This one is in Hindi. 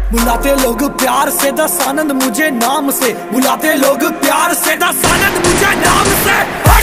बुलाते लोग प्यार से दस आनंद मुझे नाम से, बुलाते लोग प्यार से दस आनंद मुझे नाम से।